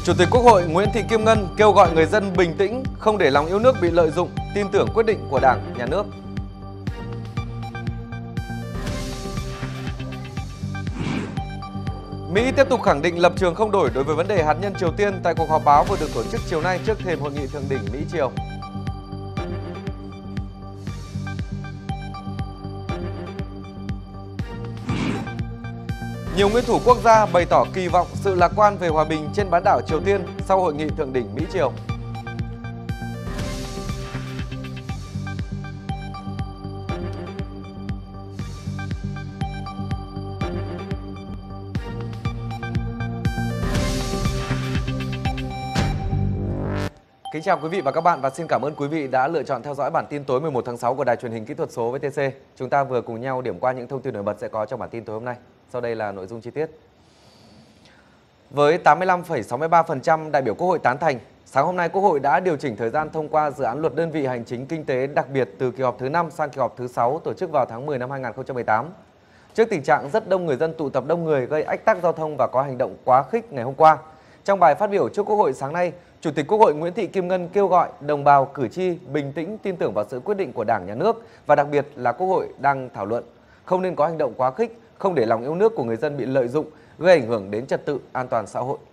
Chủ tịch Quốc hội Nguyễn Thị Kim Ngân kêu gọi người dân bình tĩnh, không để lòng yêu nước bị lợi dụng, tin tưởng quyết định của Đảng, Nhà nước. Mỹ tiếp tục khẳng định lập trường không đổi đối với vấn đề hạt nhân Triều Tiên tại cuộc họp báo vừa được tổ chức chiều nay trước thềm hội nghị thượng đỉnh Mỹ-Triều. Nhiều nguyên thủ quốc gia bày tỏ kỳ vọng sự lạc quan về hòa bình trên bán đảo Triều Tiên sau hội nghị thượng đỉnh Mỹ-Triều. Kính chào quý vị và các bạn và xin cảm ơn quý vị đã lựa chọn theo dõi bản tin tối 11 tháng 6 của Đài Truyền hình Kỹ thuật số VTC. Chúng ta vừa cùng nhau điểm qua những thông tin nổi bật sẽ có trong bản tin tối hôm nay. Sau đây là nội dung chi tiết. Với 85,63% đại biểu Quốc hội tán thành, sáng hôm nay Quốc hội đã điều chỉnh thời gian thông qua dự án luật đơn vị hành chính kinh tế đặc biệt từ kỳ họp thứ 5 sang kỳ họp thứ 6 tổ chức vào tháng 10 năm 2018. Trước tình trạng rất đông người dân tụ tập đông người gây ách tắc giao thông và có hành động quá khích ngày hôm qua, trong bài phát biểu trước Quốc hội sáng nay, Chủ tịch Quốc hội Nguyễn Thị Kim Ngân kêu gọi đồng bào cử tri bình tĩnh tin tưởng vào sự quyết định của Đảng, Nhà nước và đặc biệt là Quốc hội đang thảo luận, không nên có hành động quá khích, không để lòng yêu nước của người dân bị lợi dụng, gây ảnh hưởng đến trật tự an toàn xã hội.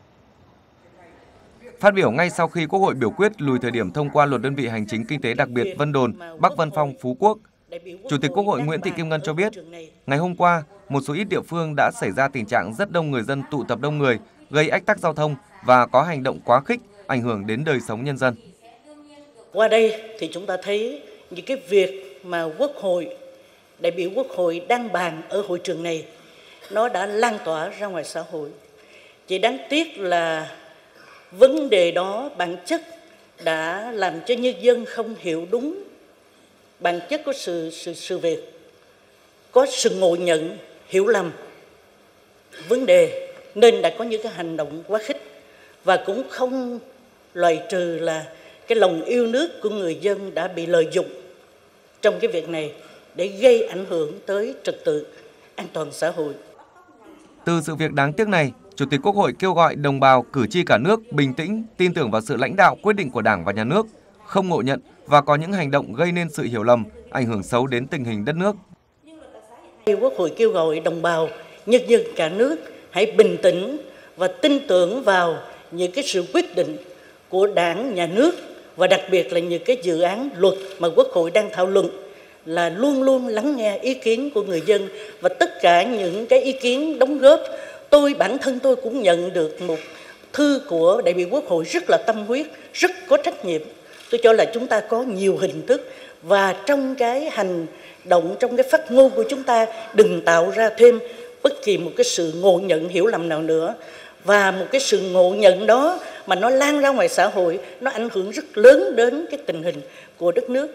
Phát biểu ngay sau khi Quốc hội biểu quyết lùi thời điểm thông qua luật đơn vị hành chính kinh tế đặc biệt Vân Đồn, Bắc Vân Phong, Phú Quốc, Chủ tịch Quốc hội Nguyễn Thị Kim Ngân cho biết, ngày hôm qua, một số ít địa phương đã xảy ra tình trạng rất đông người dân tụ tập đông người, gây ách tắc giao thông và có hành động quá khích, ảnh hưởng đến đời sống nhân dân. Qua đây thì chúng ta thấy những cái việc mà đại biểu Quốc hội đang bàn ở hội trường này, nó đã lan tỏa ra ngoài xã hội. Chỉ đáng tiếc là vấn đề đó bản chất đã làm cho nhân dân không hiểu đúng bản chất của sự việc, có sự ngộ nhận, hiểu lầm vấn đề nên đã có những cái hành động quá khích, và cũng không loại trừ là cái lòng yêu nước của người dân đã bị lợi dụng trong cái việc này để gây ảnh hưởng tới trật tự an toàn xã hội. Từ sự việc đáng tiếc này, Chủ tịch Quốc hội kêu gọi đồng bào cử tri cả nước bình tĩnh, tin tưởng vào sự lãnh đạo quyết định của Đảng và Nhà nước, không ngộ nhận và có những hành động gây nên sự hiểu lầm, ảnh hưởng xấu đến tình hình đất nước. Quốc hội kêu gọi đồng bào nhân dân cả nước hãy bình tĩnh và tin tưởng vào những cái sự quyết định của Đảng, Nhà nước và đặc biệt là những cái dự án luật mà Quốc hội đang thảo luận, là luôn luôn lắng nghe ý kiến của người dân và tất cả những cái ý kiến đóng góp. Bản thân tôi cũng nhận được một thư của đại biểu Quốc hội rất là tâm huyết, rất có trách nhiệm. Tôi cho là chúng ta có nhiều hình thức và trong cái hành động, trong cái phát ngôn của chúng ta đừng tạo ra thêm bất kỳ một cái sự ngộ nhận hiểu lầm nào nữa, và một cái sự ngộ nhận đó mà nó lan ra ngoài xã hội, nó ảnh hưởng rất lớn đến cái tình hình của đất nước.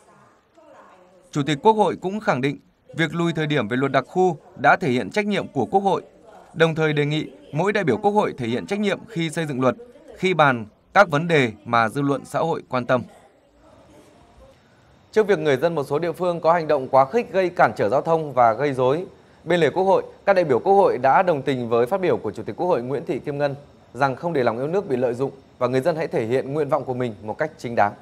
Chủ tịch Quốc hội cũng khẳng định việc lùi thời điểm về luật đặc khu đã thể hiện trách nhiệm của Quốc hội, đồng thời đề nghị mỗi đại biểu Quốc hội thể hiện trách nhiệm khi xây dựng luật, khi bàn các vấn đề mà dư luận xã hội quan tâm. Trước việc người dân một số địa phương có hành động quá khích gây cản trở giao thông và gây rối, bên lề Quốc hội, các đại biểu Quốc hội đã đồng tình với phát biểu của Chủ tịch Quốc hội Nguyễn Thị Kim Ngân rằng không để lòng yêu nước bị lợi dụng và người dân hãy thể hiện nguyện vọng của mình một cách chính đáng.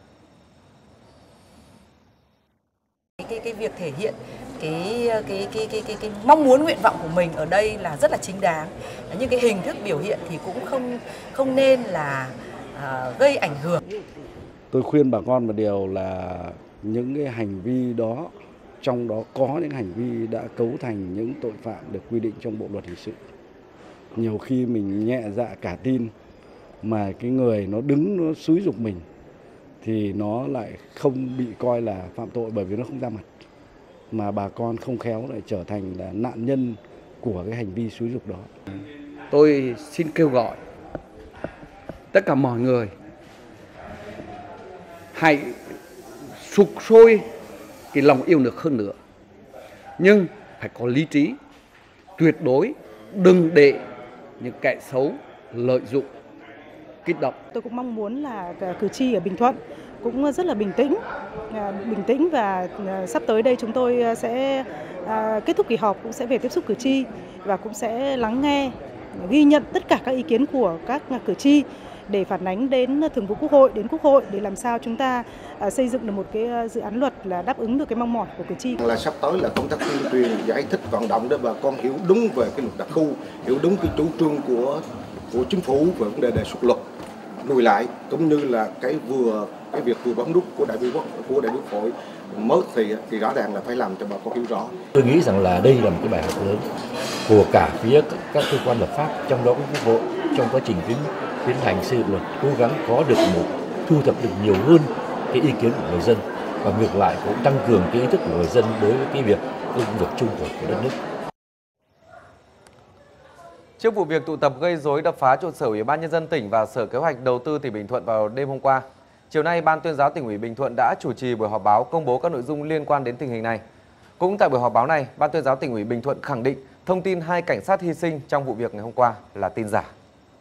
Cái việc thể hiện cái mong muốn nguyện vọng của mình ở đây là rất là chính đáng, nhưng cái hình thức biểu hiện thì cũng không nên là gây ảnh hưởng. Tôi khuyên bà con một điều là những cái hành vi đó, trong đó có những hành vi đã cấu thành những tội phạm được quy định trong bộ luật hình sự. Nhiều khi mình nhẹ dạ cả tin mà cái người nó đứng nó xúi giục mình thì nó lại không bị coi là phạm tội bởi vì nó không ra mặt, mà bà con không khéo lại trở thành là nạn nhân của cái hành vi xúi giục đó. Tôi xin kêu gọi tất cả mọi người hãy sục sôi cái lòng yêu nước hơn nữa, nhưng phải có lý trí, tuyệt đối đừng để những kẻ xấu lợi dụng, kích động. Tôi cũng mong muốn là cử tri ở Bình Thuận cũng rất là bình tĩnh và sắp tới đây chúng tôi sẽ kết thúc kỳ họp cũng sẽ về tiếp xúc cử tri và cũng sẽ lắng nghe ghi nhận tất cả các ý kiến của các cử tri để phản ánh đến Thường vụ Quốc hội, đến Quốc hội để làm sao chúng ta xây dựng được một cái dự án luật là đáp ứng được cái mong mỏi của cử tri. Là sắp tới là công tác tuyên truyền, giải thích, vận động để bà con hiểu đúng về cái luật đặc khu, hiểu đúng cái chủ trương của chính phủ về vấn đề đề xuất luật lùi lại, cũng như là cái việc vừa bấm nút của đại biểu Quốc hội mới thì rõ ràng là phải làm cho bà con hiểu rõ. Tôi nghĩ rằng là đây là một cái bài học lớn của cả phía các cơ quan lập pháp, trong đó có Quốc hội, trong quá trình tiến hành xây dựng luật, cố gắng có được thu thập được nhiều hơn cái ý kiến của người dân, và ngược lại cũng tăng cường cái ý thức của người dân đối với cái công việc chung của đất nước. Trước vụ việc tụ tập gây rối đập phá trụ sở Ủy ban Nhân dân tỉnh và Sở Kế hoạch Đầu tư tỉnh Bình Thuận vào đêm hôm qua, chiều nay Ban Tuyên giáo Tỉnh ủy Bình Thuận đã chủ trì buổi họp báo công bố các nội dung liên quan đến tình hình này. Cũng tại buổi họp báo này, Ban Tuyên giáo Tỉnh ủy Bình Thuận khẳng định thông tin 2 cảnh sát hy sinh trong vụ việc ngày hôm qua là tin giả.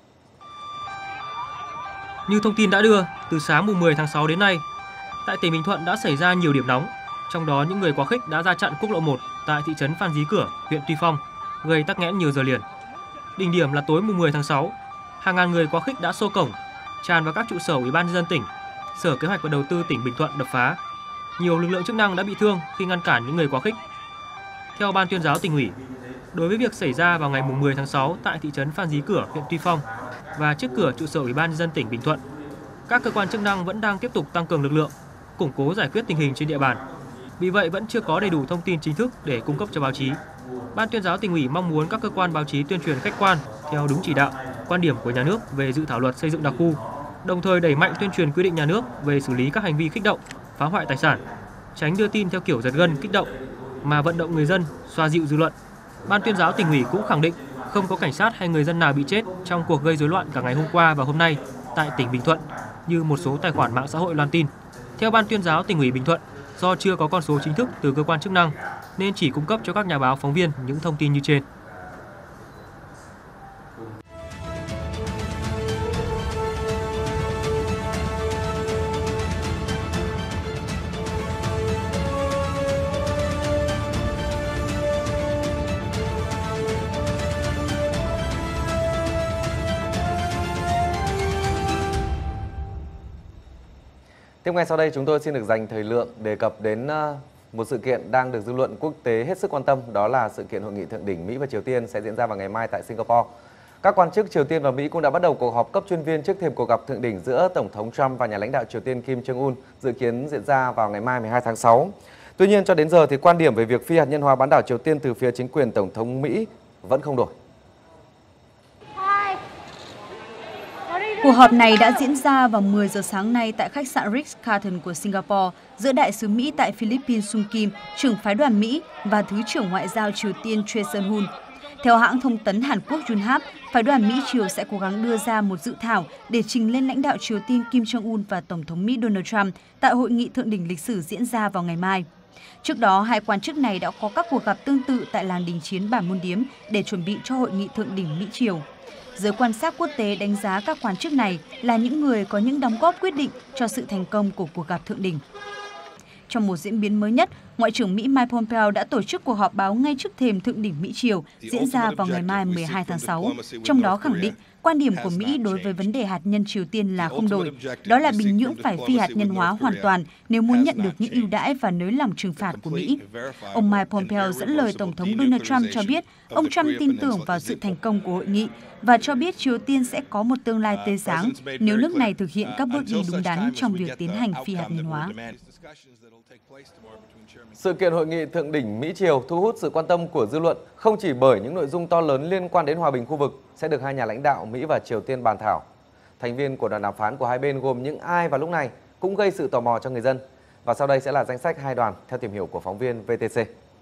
Như thông tin đã đưa, từ sáng mùng 10 tháng 6 đến nay, tại tỉnh Bình Thuận đã xảy ra nhiều điểm nóng, trong đó những người quá khích đã ra chặn quốc lộ 1 tại thị trấn Phan Rí Cửa, huyện Tuy Phong, gây tắc nghẽn nhiều giờ liền. Đỉnh điểm là tối mùng 10 tháng 6, hàng ngàn người quá khích đã xô cổng, tràn vào các trụ sở Ủy ban Nhân dân tỉnh, Sở Kế hoạch và Đầu tư tỉnh Bình Thuận đập phá. Nhiều lực lượng chức năng đã bị thương khi ngăn cản những người quá khích. Theo Ban Tuyên giáo Tỉnh ủy, đối với việc xảy ra vào ngày mùng 10 tháng 6 tại thị trấn Phan Rí Cửa, huyện Tuy Phong và trước cửa trụ sở Ủy ban Nhân dân tỉnh Bình Thuận, các cơ quan chức năng vẫn đang tiếp tục tăng cường lực lượng, củng cố giải quyết tình hình trên địa bàn. Vì vậy vẫn chưa có đầy đủ thông tin chính thức để cung cấp cho báo chí. Ban Tuyên giáo Tỉnh ủy mong muốn các cơ quan báo chí tuyên truyền khách quan theo đúng chỉ đạo, quan điểm của nhà nước về dự thảo luật xây dựng đặc khu, đồng thời đẩy mạnh tuyên truyền quy định nhà nước về xử lý các hành vi kích động, phá hoại tài sản, tránh đưa tin theo kiểu giật gân kích động mà vận động người dân xoa dịu dư luận. Ban Tuyên giáo Tỉnh ủy cũng khẳng định không có cảnh sát hay người dân nào bị chết trong cuộc gây rối loạn cả ngày hôm qua và hôm nay tại tỉnh Bình Thuận như một số tài khoản mạng xã hội loan tin. Theo Ban Tuyên giáo Tỉnh ủy Bình Thuận, do chưa có con số chính thức từ cơ quan chức năng nên chỉ cung cấp cho các nhà báo phóng viên những thông tin như trên. Tiếp ngay sau đây chúng tôi xin được dành thời lượng đề cập đến một sự kiện đang được dư luận quốc tế hết sức quan tâm, đó là sự kiện hội nghị thượng đỉnh Mỹ và Triều Tiên sẽ diễn ra vào ngày mai tại Singapore. Các quan chức Triều Tiên và Mỹ cũng đã bắt đầu cuộc họp cấp chuyên viên trước thềm cuộc gặp thượng đỉnh giữa Tổng thống Trump và nhà lãnh đạo Triều Tiên Kim Jong-un dự kiến diễn ra vào ngày mai 12 tháng 6. Tuy nhiên cho đến giờ thì quan điểm về việc phi hạt nhân hóa bán đảo Triều Tiên từ phía chính quyền Tổng thống Mỹ vẫn không đổi. Cuộc họp này đã diễn ra vào 10 giờ sáng nay tại khách sạn Ritz-Carlton của Singapore giữa đại sứ Mỹ tại Philippines Sung Kim, trưởng phái đoàn Mỹ và Thứ trưởng Ngoại giao Triều Tiên Choi Sun-hun. Theo hãng thông tấn Hàn Quốc Yonhap, phái đoàn Mỹ-Triều sẽ cố gắng đưa ra một dự thảo để trình lên lãnh đạo Triều Tiên Kim Jong-un và Tổng thống Mỹ Donald Trump tại hội nghị thượng đỉnh lịch sử diễn ra vào ngày mai. Trước đó, hai quan chức này đã có các cuộc gặp tương tự tại làng đình chiến Bản Môn Điếm để chuẩn bị cho hội nghị thượng đỉnh Mỹ-Triều. Giới quan sát quốc tế đánh giá các quan chức này là những người có những đóng góp quyết định cho sự thành công của cuộc gặp thượng đỉnh. Trong một diễn biến mới nhất, Ngoại trưởng Mỹ Mike Pompeo đã tổ chức cuộc họp báo ngay trước thềm thượng đỉnh Mỹ-Triều diễn ra vào ngày mai 12 tháng 6, trong đó khẳng định quan điểm của Mỹ đối với vấn đề hạt nhân Triều Tiên là không đổi, đó là Bình Nhưỡng phải phi hạt nhân hóa hoàn toàn nếu muốn nhận được những ưu đãi và nới lỏng trừng phạt của Mỹ. Ông Mike Pompeo dẫn lời Tổng thống Donald Trump cho biết ông Trump tin tưởng vào sự thành công của hội nghị và cho biết Triều Tiên sẽ có một tương lai tươi sáng nếu nước này thực hiện các bước đi đúng đắn trong việc tiến hành phi hạt nhân hóa. Sự kiện hội nghị thượng đỉnh Mỹ-Triều thu hút sự quan tâm của dư luận không chỉ bởi những nội dung to lớn liên quan đến hòa bình khu vực sẽ được hai nhà lãnh đạo Mỹ và Triều Tiên bàn thảo. Thành viên của đoàn đàm phán của hai bên gồm những ai vào lúc này cũng gây sự tò mò cho người dân. Và sau đây sẽ là danh sách hai đoàn theo tìm hiểu của phóng viên VTC.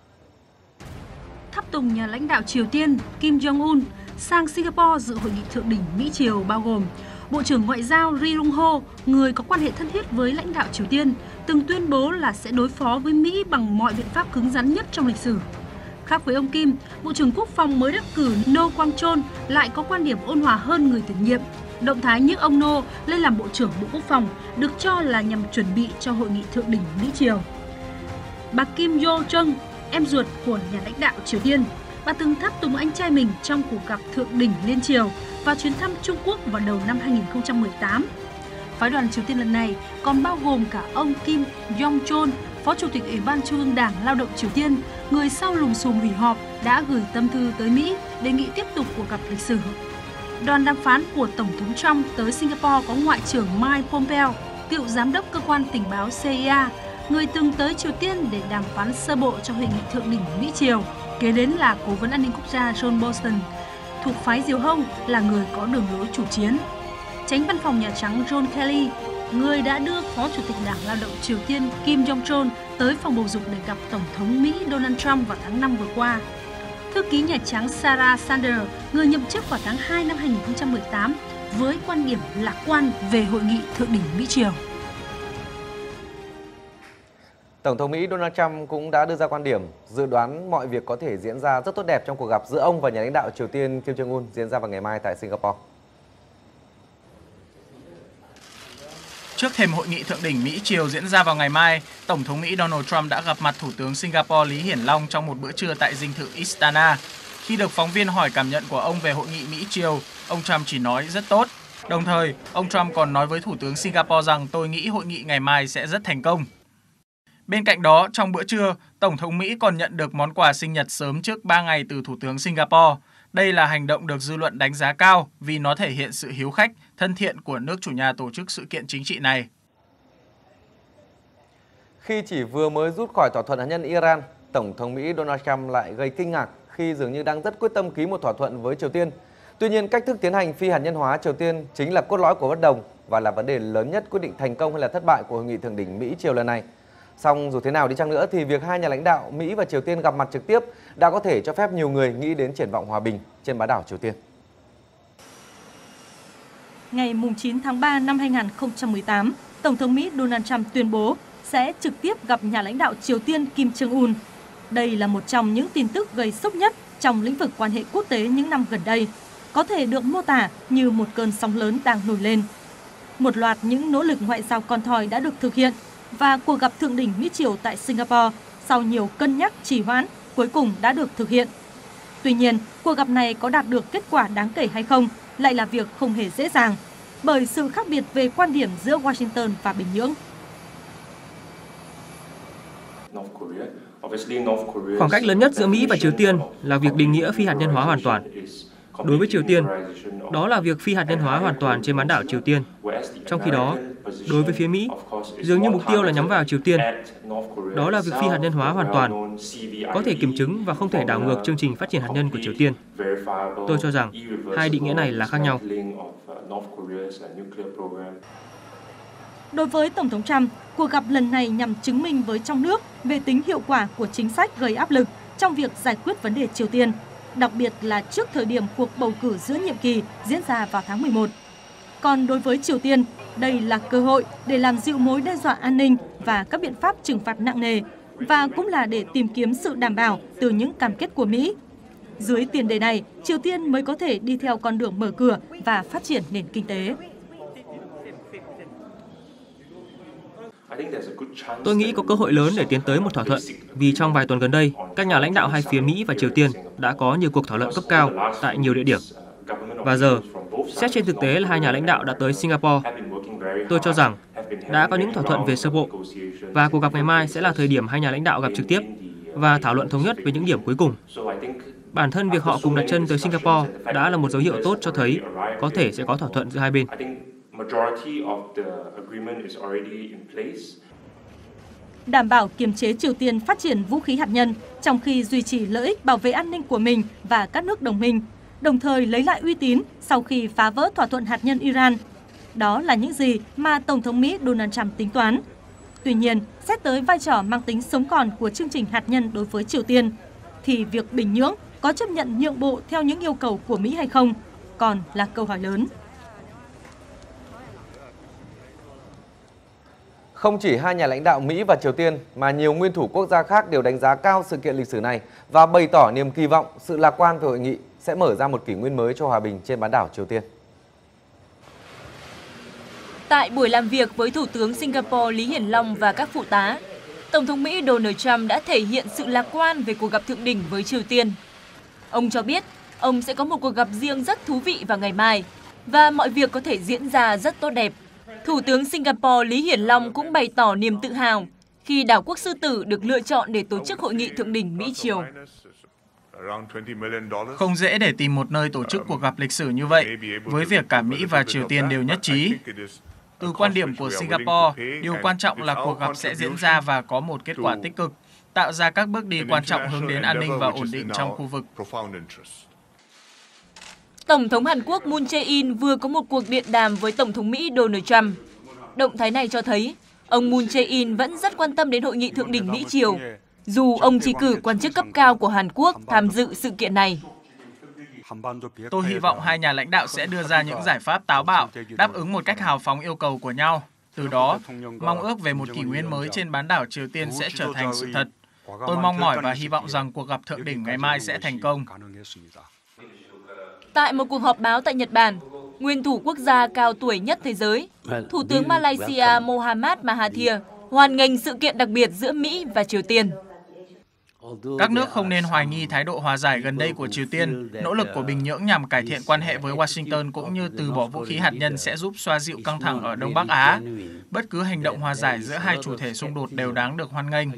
Tháp tùng nhà lãnh đạo Triều Tiên Kim Jong-un sang Singapore dự hội nghị thượng đỉnh Mỹ-Triều bao gồm Bộ trưởng Ngoại giao Ri Yong Ho, người có quan hệ thân thiết với lãnh đạo Triều Tiên, từng tuyên bố là sẽ đối phó với Mỹ bằng mọi biện pháp cứng rắn nhất trong lịch sử. Khác với ông Kim, Bộ trưởng Quốc phòng mới đắc cử No Kwang Chol lại có quan điểm ôn hòa hơn người tiền nhiệm. Động thái nhấc ông No lên làm Bộ trưởng Bộ Quốc phòng được cho là nhằm chuẩn bị cho hội nghị thượng đỉnh Mỹ-Triều. Bà Kim Yo Jong, em ruột của nhà lãnh đạo Triều Tiên, Bà từng tháp tùng anh trai mình trong cuộc gặp thượng đỉnh liên Triều và chuyến thăm Trung Quốc vào đầu năm 2018. Phái đoàn Triều Tiên lần này còn bao gồm cả ông Kim Jong-chol, Phó Chủ tịch Ủy ban Trung ương Đảng Lao động Triều Tiên, người sau lùm xùm hủy họp đã gửi tâm thư tới Mỹ đề nghị tiếp tục cuộc gặp lịch sử. Đoàn đàm phán của Tổng thống Trump tới Singapore có Ngoại trưởng Mike Pompeo, cựu giám đốc cơ quan tình báo CIA, người từng tới Triều Tiên để đàm phán sơ bộ cho hội nghị thượng đỉnh Mỹ-Triều. Kế đến là Cố vấn an ninh quốc gia John Bolton, thuộc phái Diều Hâu, là người có đường lối chủ chiến. Chánh văn phòng Nhà Trắng John Kelly, người đã đưa Phó Chủ tịch Đảng Lao động Triều Tiên Kim Jong-chol tới phòng bầu dục để gặp Tổng thống Mỹ Donald Trump vào tháng 5 vừa qua. Thư ký Nhà Trắng Sarah Sanders, người nhậm chức vào tháng 2 năm 2018, với quan điểm lạc quan về hội nghị thượng đỉnh Mỹ-Triều. Tổng thống Mỹ Donald Trump cũng đã đưa ra quan điểm dự đoán mọi việc có thể diễn ra rất tốt đẹp trong cuộc gặp giữa ông và nhà lãnh đạo Triều Tiên Kim Jong-un diễn ra vào ngày mai tại Singapore. Trước thềm hội nghị thượng đỉnh Mỹ-Triều diễn ra vào ngày mai, Tổng thống Mỹ Donald Trump đã gặp mặt Thủ tướng Singapore Lý Hiển Long trong một bữa trưa tại dinh thự Istana. Khi được phóng viên hỏi cảm nhận của ông về hội nghị Mỹ-Triều, ông Trump chỉ nói rất tốt. Đồng thời, ông Trump còn nói với Thủ tướng Singapore rằng tôi nghĩ hội nghị ngày mai sẽ rất thành công. Bên cạnh đó, trong bữa trưa, Tổng thống Mỹ còn nhận được món quà sinh nhật sớm trước 3 ngày từ Thủ tướng Singapore. Đây là hành động được dư luận đánh giá cao vì nó thể hiện sự hiếu khách, thân thiện của nước chủ nhà tổ chức sự kiện chính trị này. Khi chỉ vừa mới rút khỏi thỏa thuận hạt nhân Iran, Tổng thống Mỹ Donald Trump lại gây kinh ngạc khi dường như đang rất quyết tâm ký một thỏa thuận với Triều Tiên. Tuy nhiên, cách thức tiến hành phi hạt nhân hóa Triều Tiên chính là cốt lõi của bất đồng và là vấn đề lớn nhất quyết định thành công hay là thất bại của hội nghị thượng đỉnh Mỹ-Triều lần này. Song dù thế nào đi chăng nữa thì việc hai nhà lãnh đạo Mỹ và Triều Tiên gặp mặt trực tiếp đã có thể cho phép nhiều người nghĩ đến triển vọng hòa bình trên bán đảo Triều Tiên. Ngày 9 tháng 3 năm 2018, Tổng thống Mỹ Donald Trump tuyên bố sẽ trực tiếp gặp nhà lãnh đạo Triều Tiên Kim Jong-un. Đây là một trong những tin tức gây sốc nhất trong lĩnh vực quan hệ quốc tế những năm gần đây, có thể được mô tả như một cơn sóng lớn đang nổi lên. Một loạt những nỗ lực ngoại giao con thoi đã được thực hiện và cuộc gặp thượng đỉnh Mỹ-Triều tại Singapore sau nhiều cân nhắc trì hoãn cuối cùng đã được thực hiện. Tuy nhiên, cuộc gặp này có đạt được kết quả đáng kể hay không lại là việc không hề dễ dàng bởi sự khác biệt về quan điểm giữa Washington và Bình Nhưỡng. Khoảng cách lớn nhất giữa Mỹ và Triều Tiên là việc định nghĩa phi hạt nhân hóa hoàn toàn. Đối với Triều Tiên, đó là việc phi hạt nhân hóa hoàn toàn trên bán đảo Triều Tiên. Trong khi đó, đối với phía Mỹ, dường như mục tiêu là nhắm vào Triều Tiên. Đó là việc phi hạt nhân hóa hoàn toàn, có thể kiểm chứng và không thể đảo ngược chương trình phát triển hạt nhân của Triều Tiên. Tôi cho rằng hai định nghĩa này là khác nhau. Đối với Tổng thống Trump, cuộc gặp lần này nhằm chứng minh với trong nước về tính hiệu quả của chính sách gây áp lực trong việc giải quyết vấn đề Triều Tiên, đặc biệt là trước thời điểm cuộc bầu cử giữa nhiệm kỳ diễn ra vào tháng 11. Còn đối với Triều Tiên, đây là cơ hội để làm dịu mối đe dọa an ninh và các biện pháp trừng phạt nặng nề, và cũng là để tìm kiếm sự đảm bảo từ những cam kết của Mỹ. Dưới tiền đề này, Triều Tiên mới có thể đi theo con đường mở cửa và phát triển nền kinh tế. Tôi nghĩ có cơ hội lớn để tiến tới một thỏa thuận, vì trong vài tuần gần đây, các nhà lãnh đạo hai phía Mỹ và Triều Tiên đã có nhiều cuộc thảo luận cấp cao tại nhiều địa điểm. Và giờ, xét trên thực tế là hai nhà lãnh đạo đã tới Singapore. Tôi cho rằng đã có những thỏa thuận về sơ bộ, và cuộc gặp ngày mai sẽ là thời điểm hai nhà lãnh đạo gặp trực tiếp và thảo luận thống nhất về những điểm cuối cùng. Bản thân việc họ cùng đặt chân tới Singapore đã là một dấu hiệu tốt cho thấy có thể sẽ có thỏa thuận giữa hai bên. Đảm bảo kiềm chế Triều Tiên phát triển vũ khí hạt nhân trong khi duy trì lợi ích bảo vệ an ninh của mình và các nước đồng minh, đồng thời lấy lại uy tín sau khi phá vỡ thỏa thuận hạt nhân Iran. Đó là những gì mà Tổng thống Mỹ Donald Trump tính toán. Tuy nhiên, xét tới vai trò mang tính sống còn của chương trình hạt nhân đối với Triều Tiên, thì việc Bình Nhưỡng có chấp nhận nhượng bộ theo những yêu cầu của Mỹ hay không còn là câu hỏi lớn. Không chỉ hai nhà lãnh đạo Mỹ và Triều Tiên mà nhiều nguyên thủ quốc gia khác đều đánh giá cao sự kiện lịch sử này và bày tỏ niềm kỳ vọng sự lạc quan về hội nghị sẽ mở ra một kỷ nguyên mới cho hòa bình trên bán đảo Triều Tiên. Tại buổi làm việc với Thủ tướng Singapore Lý Hiển Long và các phụ tá, Tổng thống Mỹ Donald Trump đã thể hiện sự lạc quan về cuộc gặp thượng đỉnh với Triều Tiên. Ông cho biết ông sẽ có một cuộc gặp riêng rất thú vị vào ngày mai và mọi việc có thể diễn ra rất tốt đẹp. Thủ tướng Singapore Lý Hiển Long cũng bày tỏ niềm tự hào khi đảo quốc Sư Tử được lựa chọn để tổ chức hội nghị thượng đỉnh Mỹ-Triều. Không dễ để tìm một nơi tổ chức cuộc gặp lịch sử như vậy, với việc cả Mỹ và Triều Tiên đều nhất trí. Từ quan điểm của Singapore, điều quan trọng là cuộc gặp sẽ diễn ra và có một kết quả tích cực, tạo ra các bước đi quan trọng hướng đến an ninh và ổn định trong khu vực. Tổng thống Hàn Quốc Moon Jae-in vừa có một cuộc điện đàm với Tổng thống Mỹ Donald Trump. Động thái này cho thấy ông Moon Jae-in vẫn rất quan tâm đến hội nghị thượng đỉnh Mỹ-Triều, dù ông chỉ cử quan chức cấp cao của Hàn Quốc tham dự sự kiện này. Tôi hy vọng hai nhà lãnh đạo sẽ đưa ra những giải pháp táo bạo, đáp ứng một cách hào phóng yêu cầu của nhau. Từ đó, mong ước về một kỷ nguyên mới trên bán đảo Triều Tiên sẽ trở thành sự thật. Tôi mong mỏi và hy vọng rằng cuộc gặp thượng đỉnh ngày mai sẽ thành công. Tại một cuộc họp báo tại Nhật Bản, nguyên thủ quốc gia cao tuổi nhất thế giới, Thủ tướng Malaysia Mohamad Mahathir hoan nghênh sự kiện đặc biệt giữa Mỹ và Triều Tiên. Các nước không nên hoài nghi thái độ hòa giải gần đây của Triều Tiên. Nỗ lực của Bình Nhưỡng nhằm cải thiện quan hệ với Washington cũng như từ bỏ vũ khí hạt nhân sẽ giúp xoa dịu căng thẳng ở Đông Bắc Á. Bất cứ hành động hòa giải giữa hai chủ thể xung đột đều đáng được hoan nghênh.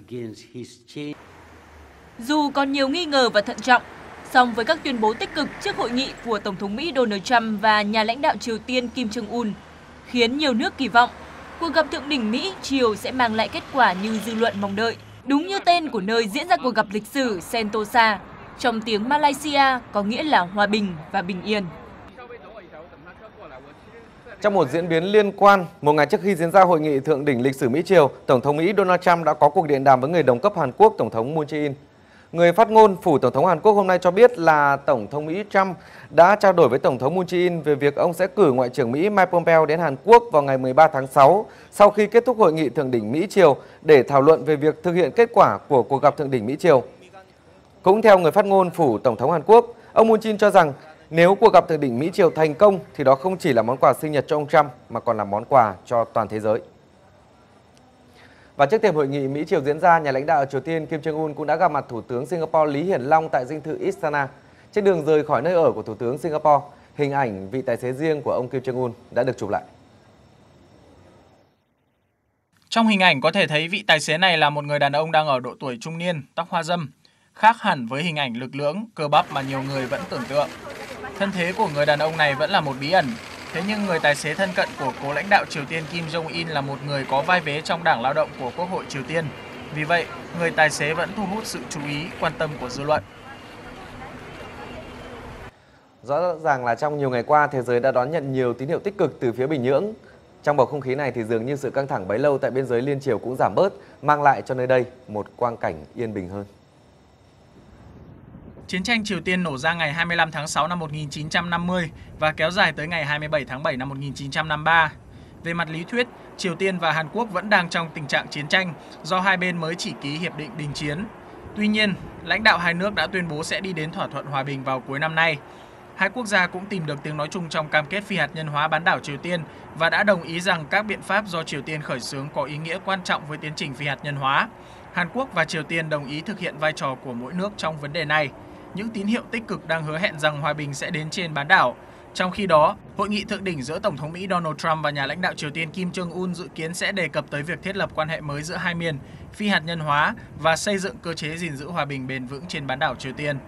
Dù còn nhiều nghi ngờ và thận trọng, song với các tuyên bố tích cực trước hội nghị của Tổng thống Mỹ Donald Trump và nhà lãnh đạo Triều Tiên Kim Jong-un, khiến nhiều nước kỳ vọng cuộc gặp thượng đỉnh Mỹ-Triều sẽ mang lại kết quả như dư luận mong đợi. Đúng như tên của nơi diễn ra cuộc gặp lịch sử Sentosa, trong tiếng Malaysia có nghĩa là hòa bình và bình yên. Trong một diễn biến liên quan, một ngày trước khi diễn ra hội nghị thượng đỉnh lịch sử Mỹ-Triều, Tổng thống Mỹ Donald Trump đã có cuộc điện đàm với người đồng cấp Hàn Quốc, Tổng thống Moon Jae-in. Người phát ngôn phủ Tổng thống Hàn Quốc hôm nay cho biết là Tổng thống Mỹ Trump đã trao đổi với Tổng thống Moon Jae-in về việc ông sẽ cử Ngoại trưởng Mỹ Mike Pompeo đến Hàn Quốc vào ngày 13 tháng 6 sau khi kết thúc hội nghị thượng đỉnh Mỹ-Triều để thảo luận về việc thực hiện kết quả của cuộc gặp thượng đỉnh Mỹ-Triều. Cũng theo người phát ngôn phủ Tổng thống Hàn Quốc, ông Moon Jae-in cho rằng nếu cuộc gặp thượng đỉnh Mỹ-Triều thành công thì đó không chỉ là món quà sinh nhật cho ông Trump mà còn là món quà cho toàn thế giới. Và trước thềm hội nghị Mỹ-Triều diễn ra, nhà lãnh đạo Triều Tiên Kim Jong-un cũng đã gặp mặt Thủ tướng Singapore Lý Hiển Long tại dinh thự Istana. Trên đường rời khỏi nơi ở của Thủ tướng Singapore, hình ảnh vị tài xế riêng của ông Kim Jong-un đã được chụp lại. Trong hình ảnh có thể thấy vị tài xế này là một người đàn ông đang ở độ tuổi trung niên, tóc hoa râm, khác hẳn với hình ảnh lực lưỡng, cơ bắp mà nhiều người vẫn tưởng tượng. Thân thế của người đàn ông này vẫn là một bí ẩn. Thế nhưng người tài xế thân cận của cố lãnh đạo Triều Tiên Kim Jong-un là một người có vai vế trong Đảng Lao động của Quốc hội Triều Tiên. Vì vậy, người tài xế vẫn thu hút sự chú ý, quan tâm của dư luận. Rõ ràng là trong nhiều ngày qua, thế giới đã đón nhận nhiều tín hiệu tích cực từ phía Bình Nhưỡng. Trong bầu không khí này thì dường như sự căng thẳng bấy lâu tại biên giới liên triều cũng giảm bớt, mang lại cho nơi đây một quang cảnh yên bình hơn. Chiến tranh Triều Tiên nổ ra ngày 25 tháng 6 năm 1950 và kéo dài tới ngày 27 tháng 7 năm 1953. Về mặt lý thuyết, Triều Tiên và Hàn Quốc vẫn đang trong tình trạng chiến tranh do hai bên mới chỉ ký hiệp định đình chiến. Tuy nhiên, lãnh đạo hai nước đã tuyên bố sẽ đi đến thỏa thuận hòa bình vào cuối năm nay. Hai quốc gia cũng tìm được tiếng nói chung trong cam kết phi hạt nhân hóa bán đảo Triều Tiên và đã đồng ý rằng các biện pháp do Triều Tiên khởi xướng có ý nghĩa quan trọng với tiến trình phi hạt nhân hóa. Hàn Quốc và Triều Tiên đồng ý thực hiện vai trò của mỗi nước trong vấn đề này. Những tín hiệu tích cực đang hứa hẹn rằng hòa bình sẽ đến trên bán đảo. Trong khi đó, hội nghị thượng đỉnh giữa Tổng thống Mỹ Donald Trump và nhà lãnh đạo Triều Tiên Kim Jong-un dự kiến sẽ đề cập tới việc thiết lập quan hệ mới giữa hai miền, phi hạt nhân hóa và xây dựng cơ chế gìn giữ hòa bình bền vững trên bán đảo Triều Tiên.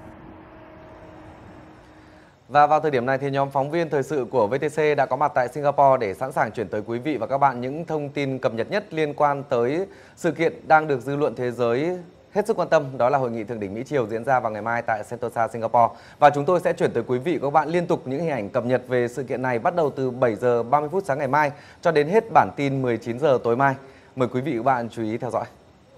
Và vào thời điểm này thì nhóm phóng viên thời sự của VTC đã có mặt tại Singapore để sẵn sàng chuyển tới quý vị và các bạn những thông tin cập nhật nhất liên quan tới sự kiện đang được dư luận thế giới hết sức quan tâm, đó là hội nghị thượng đỉnh Mỹ-Triều diễn ra vào ngày mai tại Sentosa, Singapore. Và chúng tôi sẽ chuyển tới quý vị và các bạn liên tục những hình ảnh cập nhật về sự kiện này bắt đầu từ 7 giờ 30 phút sáng ngày mai cho đến hết bản tin 19 giờ tối mai. Mời quý vị và các bạn chú ý theo dõi.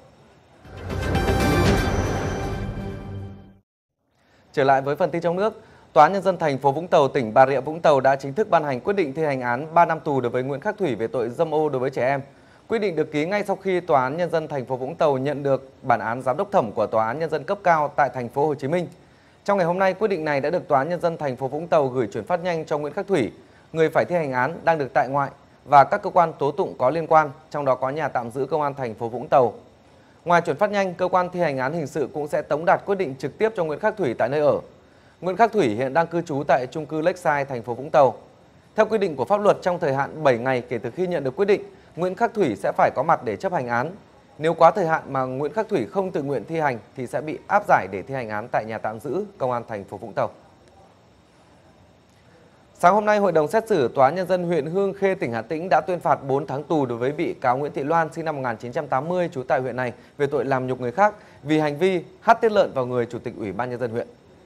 Trở lại với phần tin trong nước, Tòa án Nhân dân thành phố Vũng Tàu, tỉnh Bà Rịa Vũng Tàu đã chính thức ban hành quyết định thi hành án 3 năm tù đối với Nguyễn Khắc Thủy về tội dâm ô đối với trẻ em. Quyết định được ký ngay sau khi Tòa án Nhân dân thành phố Vũng Tàu nhận được bản án giám đốc thẩm của Tòa án Nhân dân cấp cao tại thành phố Hồ Chí Minh. Trong ngày hôm nay, quyết định này đã được Tòa án Nhân dân thành phố Vũng Tàu gửi chuyển phát nhanh cho Nguyễn Khắc Thủy, người phải thi hành án đang được tại ngoại, và các cơ quan tố tụng có liên quan, trong đó có nhà tạm giữ Công an thành phố Vũng Tàu. Ngoài chuyển phát nhanh, cơ quan thi hành án hình sự cũng sẽ tống đạt quyết định trực tiếp cho Nguyễn Khắc Thủy tại nơi ở. Nguyễn Khắc Thủy hiện đang cư trú tại chung cư Lakeside, thành phố Vũng Tàu. Theo quy định của pháp luật, trong thời hạn 7 ngày kể từ khi nhận được quyết định, Nguyễn Khắc Thủy sẽ phải có mặt để chấp hành án. Nếu quá thời hạn mà Nguyễn Khắc Thủy không tự nguyện thi hành thì sẽ bị áp giải để thi hành án tại nhà tạm giữ Công an thành phố Vũng Tàu. Sáng hôm nay, Hội đồng xét xử Tòa án Nhân dân huyện Hương Khê, tỉnh Hà Tĩnh đã tuyên phạt 4 tháng tù đối với bị cáo Nguyễn Thị Loan, sinh năm 1980, trú tại huyện này về tội làm nhục người khác vì hành vi hắt tiết lợn vào người Chủ tịch Ủy ban Nhân dân huyện.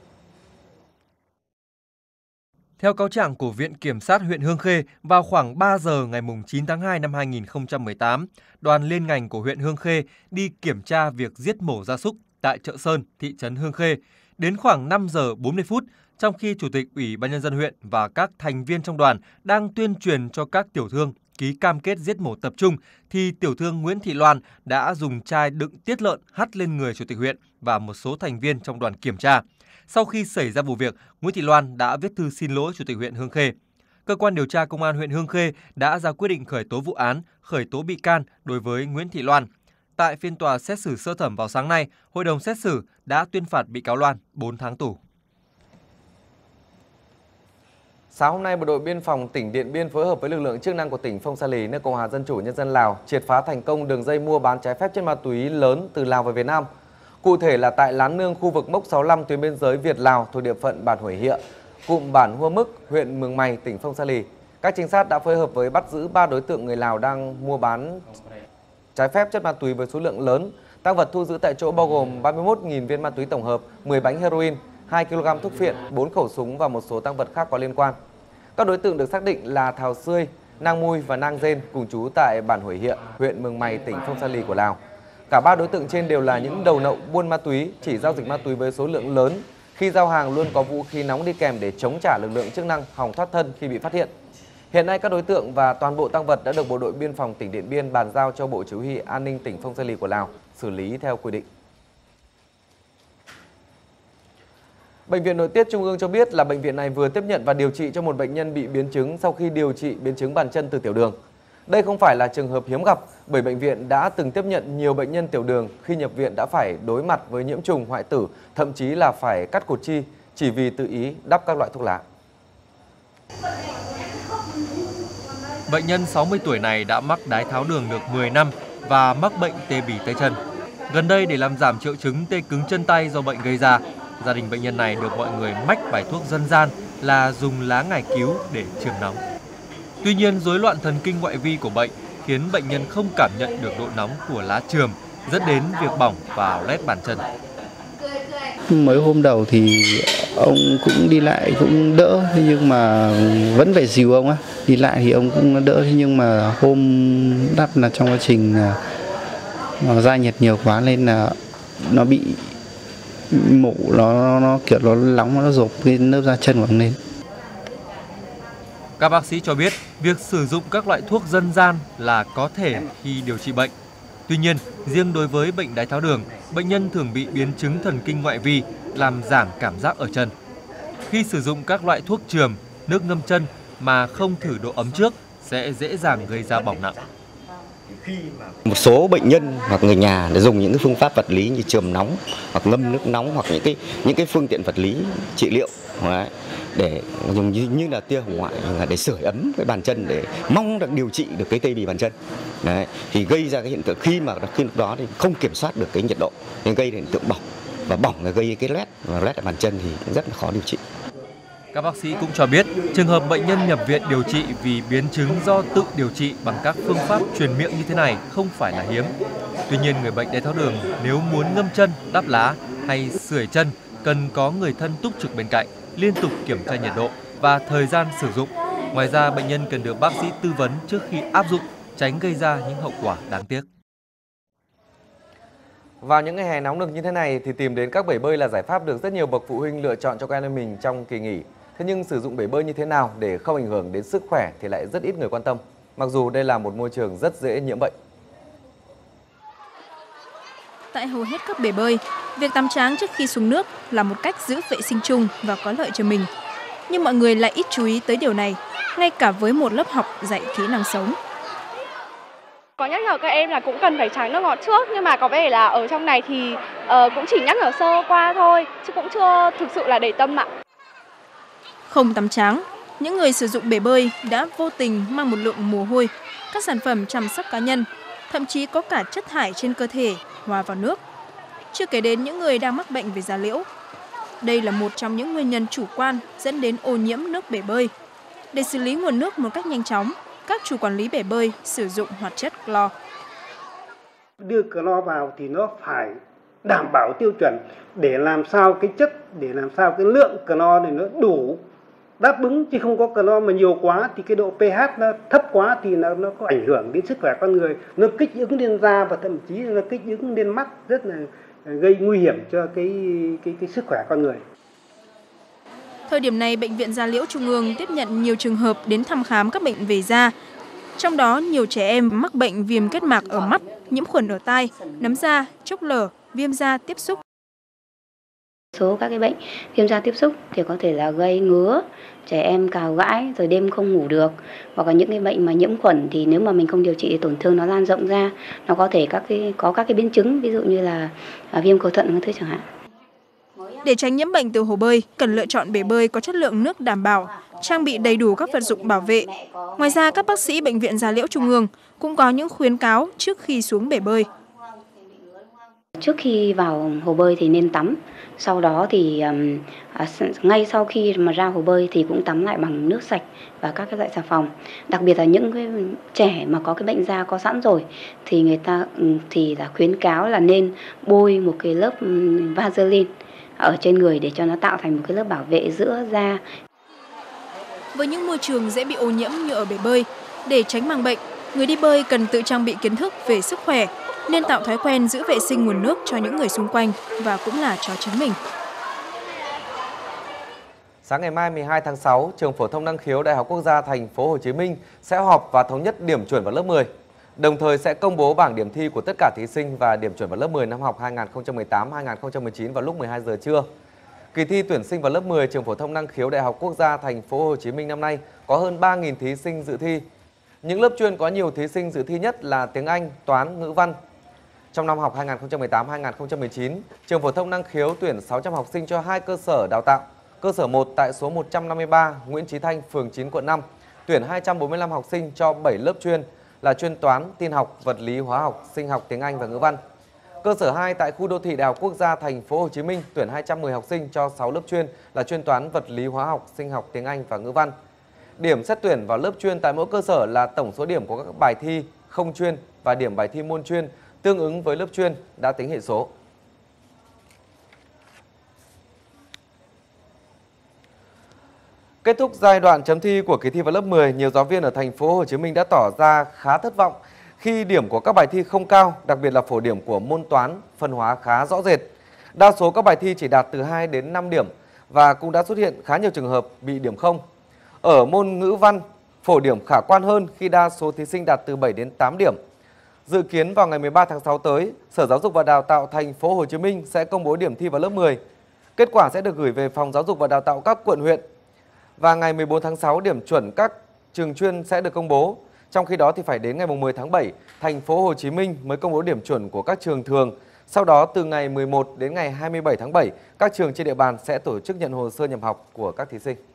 Theo cáo trạng của Viện Kiểm sát huyện Hương Khê, vào khoảng 3 giờ ngày 9 tháng 2 năm 2018, đoàn liên ngành của huyện Hương Khê đi kiểm tra việc giết mổ gia súc tại chợ Sơn, thị trấn Hương Khê. Đến khoảng 5 giờ 40 phút, trong khi Chủ tịch Ủy ban Nhân dân huyện và các thành viên trong đoàn đang tuyên truyền cho các tiểu thương ký cam kết giết mổ tập trung, thì tiểu thương Nguyễn Thị Loan đã dùng chai đựng tiết lợn hắt lên người Chủ tịch huyện và một số thành viên trong đoàn kiểm tra. Sau khi xảy ra vụ việc, Nguyễn Thị Loan đã viết thư xin lỗi Chủ tịch huyện Hương Khê. Cơ quan điều tra Công an huyện Hương Khê đã ra quyết định khởi tố vụ án, khởi tố bị can đối với Nguyễn Thị Loan. Tại phiên tòa xét xử sơ thẩm vào sáng nay, Hội đồng xét xử đã tuyên phạt bị cáo Loan 4 tháng tù. Sáng hôm nay, Bộ đội Biên phòng tỉnh Điện Biên phối hợp với lực lượng chức năng của tỉnh Phong Sa Lì, nước Cộng hòa Dân chủ Nhân dân Lào triệt phá thành công đường dây mua bán trái phép chất ma túy lớn từ Lào về Việt Nam. Cụ thể là tại Lán Nương, khu vực mốc 65 tuyến biên giới Việt-Lào thuộc địa phận bản Hủy Hiện, cụm bản Hua Mức, huyện Mường Mày, tỉnh Phong Sa Lì. Các trinh sát đã phối hợp với bắt giữ 3 đối tượng người Lào đang mua bán trái phép chất ma túy với số lượng lớn. Tang vật thu giữ tại chỗ bao gồm 31.000 viên ma túy tổng hợp, 10 bánh heroin, 2 kg thuốc phiện, 4 khẩu súng và một số tang vật khác có liên quan. Các đối tượng được xác định là Thào Sươi, Nang Mui và Nang Dên cùng trú tại bản Hủy Hiện, huyện Mường Mày, tỉnh Phong Sa Lì của Lào. Cả 3 đối tượng trên đều là những đầu nậu buôn ma túy, chỉ giao dịch ma túy với số lượng lớn. Khi giao hàng luôn có vũ khí nóng đi kèm để chống trả lực lượng chức năng hòng thoát thân khi bị phát hiện. Hiện nay các đối tượng và toàn bộ tang vật đã được Bộ đội Biên phòng tỉnh Điện Biên bàn giao cho Bộ Chỉ huy An ninh tỉnh Phong Sa Lì của Lào xử lý theo quy định. Bệnh viện Nội tiết Trung ương cho biết là bệnh viện này vừa tiếp nhận và điều trị cho một bệnh nhân bị biến chứng sau khi điều trị biến chứng bàn chân từ tiểu đường. Đây không phải là trường hợp hiếm gặp, bởi bệnh viện đã từng tiếp nhận nhiều bệnh nhân tiểu đường khi nhập viện đã phải đối mặt với nhiễm trùng, hoại tử, thậm chí là phải cắt cụt chi chỉ vì tự ý đắp các loại thuốc lá. Bệnh nhân 60 tuổi này đã mắc đái tháo đường được 10 năm và mắc bệnh tê bì tay chân. Gần đây, để làm giảm triệu chứng tê cứng chân tay do bệnh gây ra, gia đình bệnh nhân này được mọi người mách bài thuốc dân gian là dùng lá ngải cứu để chườm nóng. Tuy nhiên, rối loạn thần kinh ngoại vi của bệnh khiến bệnh nhân không cảm nhận được độ nóng của lá chườm, dẫn đến việc bỏng và loét bàn chân. Mới hôm đầu thì ông cũng đi lại cũng đỡ, nhưng mà vẫn phải dìu ông á. Đi lại thì ông cũng đỡ, nhưng mà hôm đắp là trong quá trình nó ra nhiệt nhiều quá nên là nó bị mủ, nó kiểu nó nóng, nó rộp cái lớp da chân của ông lên. Các bác sĩ cho biết việc sử dụng các loại thuốc dân gian là có thể khi điều trị bệnh. Tuy nhiên, riêng đối với bệnh đái tháo đường, bệnh nhân thường bị biến chứng thần kinh ngoại vi làm giảm cảm giác ở chân. Khi sử dụng các loại thuốc chườm, nước ngâm chân mà không thử độ ấm trước sẽ dễ dàng gây ra bỏng nặng. Một số bệnh nhân hoặc người nhà đã dùng những cái phương pháp vật lý như chườm nóng hoặc ngâm nước nóng hoặc những cái phương tiện vật lý trị liệu đấy, để dùng như là tia hồng ngoại là để sưởi ấm cái bàn chân để mong được điều trị được cái tê bì bàn chân. Đấy, thì gây ra cái hiện tượng khi lúc đó thì không kiểm soát được cái nhiệt độ nên gây ra hiện tượng bỏng, và bỏng là gây cái loét, và loét ở bàn chân thì cũng rất là khó điều trị. Các bác sĩ cũng cho biết trường hợp bệnh nhân nhập viện điều trị vì biến chứng do tự điều trị bằng các phương pháp truyền miệng như thế này không phải là hiếm. Tuy nhiên, người bệnh đái tháo đường nếu muốn ngâm chân, đắp lá hay sưởi chân cần có người thân túc trực bên cạnh, liên tục kiểm tra nhiệt độ và thời gian sử dụng. Ngoài ra, bệnh nhân cần được bác sĩ tư vấn trước khi áp dụng, tránh gây ra những hậu quả đáng tiếc. Vào những ngày hè nóng nực như thế này thì tìm đến các bể bơi là giải pháp được rất nhiều bậc phụ huynh lựa chọn cho con em mình trong kỳ nghỉ. Thế nhưng sử dụng bể bơi như thế nào để không ảnh hưởng đến sức khỏe thì lại rất ít người quan tâm, mặc dù đây là một môi trường rất dễ nhiễm bệnh. Tại hầu hết các bể bơi, việc tắm tráng trước khi xuống nước là một cách giữ vệ sinh chung và có lợi cho mình. Nhưng mọi người lại ít chú ý tới điều này, ngay cả với một lớp học dạy kỹ năng sống. Có nhắc nhở các em là cũng cần phải tráng nước ngọt trước, nhưng mà có vẻ là ở trong này thì cũng chỉ nhắc nhở sơ qua thôi, chứ cũng chưa thực sự là để tâm ạ. Không tắm tráng, những người sử dụng bể bơi đã vô tình mang một lượng mồ hôi, các sản phẩm chăm sóc cá nhân, thậm chí có cả chất thải trên cơ thể hòa vào nước. Chưa kể đến những người đang mắc bệnh về da liễu. Đây là một trong những nguyên nhân chủ quan dẫn đến ô nhiễm nước bể bơi. Để xử lý nguồn nước một cách nhanh chóng, các chủ quản lý bể bơi sử dụng hoạt chất clo. Đưa clo vào thì nó phải đảm bảo tiêu chuẩn để làm sao cái lượng clo này nó đủ đáp ứng, chứ không có clo mà nhiều quá thì cái độ pH nó thấp quá thì nó có ảnh hưởng đến sức khỏe con người, nó kích ứng lên da và thậm chí nó kích ứng lên mắt, rất là gây nguy hiểm cho cái sức khỏe con người. Thời điểm này, Bệnh viện Da Liễu Trung ương tiếp nhận nhiều trường hợp đến thăm khám các bệnh về da. Trong đó, nhiều trẻ em mắc bệnh viêm kết mạc ở mắt, nhiễm khuẩn ở tai, nấm da, chốc lở, viêm da tiếp xúc. Số các cái bệnh viêm da tiếp xúc thì có thể là gây ngứa, trẻ em cào gãi rồi đêm không ngủ được, hoặc là những cái bệnh mà nhiễm khuẩn thì nếu mà mình không điều trị thì tổn thương nó lan rộng ra, nó có thể có các cái biến chứng, ví dụ như là viêm cầu thận các thứ chẳng hạn. Để tránh nhiễm bệnh từ hồ bơi, cần lựa chọn bể bơi có chất lượng nước đảm bảo, trang bị đầy đủ các vật dụng bảo vệ. Ngoài ra, các bác sĩ Bệnh viện Da Liễu Trung ương cũng có những khuyến cáo trước khi xuống bể bơi. Trước khi vào hồ bơi thì nên tắm, sau đó thì ngay sau khi mà ra hồ bơi thì cũng tắm lại bằng nước sạch và các cái loại xà phòng. Đặc biệt là những cái trẻ mà có cái bệnh da có sẵn rồi thì người ta thì là khuyến cáo là nên bôi một cái lớp Vaseline ở trên người để cho nó tạo thành một cái lớp bảo vệ giữa da. Với những môi trường dễ bị ô nhiễm như ở bể bơi, để tránh mang bệnh, người đi bơi cần tự trang bị kiến thức về sức khỏe, nên tạo thói quen giữ vệ sinh nguồn nước cho những người xung quanh và cũng là cho chính mình. Sáng ngày mai 12 tháng 6, Trường Phổ thông Năng khiếu Đại học Quốc gia Thành phố Hồ Chí Minh sẽ họp và thống nhất điểm chuẩn vào lớp 10. Đồng thời sẽ công bố bảng điểm thi của tất cả thí sinh và điểm chuẩn vào lớp 10 năm học 2018-2019 vào lúc 12 giờ trưa. Kỳ thi tuyển sinh vào lớp 10 Trường Phổ thông Năng khiếu Đại học Quốc gia Thành phố Hồ Chí Minh năm nay có hơn 3.000 thí sinh dự thi. Những lớp chuyên có nhiều thí sinh dự thi nhất là tiếng Anh, toán, ngữ văn. Trong năm học 2018-2019, Trường Phổ thông Năng khiếu tuyển 600 học sinh cho 2 cơ sở đào tạo. Cơ sở 1 tại số 153 Nguyễn Chí Thanh, phường 9, quận 5, tuyển 245 học sinh cho 7 lớp chuyên là chuyên toán, tin học, vật lý, hóa học, sinh học, tiếng Anh và ngữ văn. Cơ sở 2 tại khu đô thị Đại học Quốc gia Thành phố Hồ Chí Minh tuyển 210 học sinh cho 6 lớp chuyên là chuyên toán, vật lý, hóa học, sinh học, tiếng Anh và ngữ văn. Điểm xét tuyển vào lớp chuyên tại mỗi cơ sở là tổng số điểm của các bài thi không chuyên và điểm bài thi môn chuyên tương ứng với lớp chuyên đã tính hệ số. Kết thúc giai đoạn chấm thi của kỳ thi vào lớp 10, nhiều giáo viên ở Thành phố Hồ Chí Minh đã tỏ ra khá thất vọng khi điểm của các bài thi không cao, đặc biệt là phổ điểm của môn toán, phân hóa khá rõ rệt. Đa số các bài thi chỉ đạt từ 2 đến 5 điểm và cũng đã xuất hiện khá nhiều trường hợp bị điểm không. Ở môn ngữ văn, phổ điểm khả quan hơn khi đa số thí sinh đạt từ 7 đến 8 điểm. Dự kiến vào ngày 13 tháng 6 tới, Sở Giáo dục và Đào tạo Thành phố Hồ Chí Minh sẽ công bố điểm thi vào lớp 10. Kết quả sẽ được gửi về Phòng Giáo dục và Đào tạo các quận huyện. Và ngày 14 tháng 6, điểm chuẩn các trường chuyên sẽ được công bố. Trong khi đó thì phải đến ngày 10 tháng 7, Thành phố Hồ Chí Minh mới công bố điểm chuẩn của các trường thường. Sau đó từ ngày 11 đến ngày 27 tháng 7, các trường trên địa bàn sẽ tổ chức nhận hồ sơ nhập học của các thí sinh.